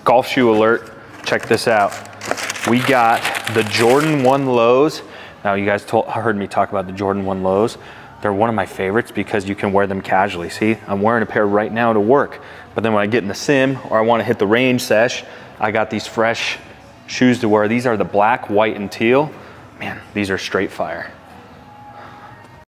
golf shoe alert. Check this out. We got the Jordan 1 lows. Now you guys heard me talk about the Jordan 1 lows. They're one of my favorites because you can wear them casually. See, I'm wearing a pair right now to work, but then when I get in the sim or I want to hit the range sesh, I got these fresh shoes to wear. These are the black, white, and teal. Man, these are straight fire.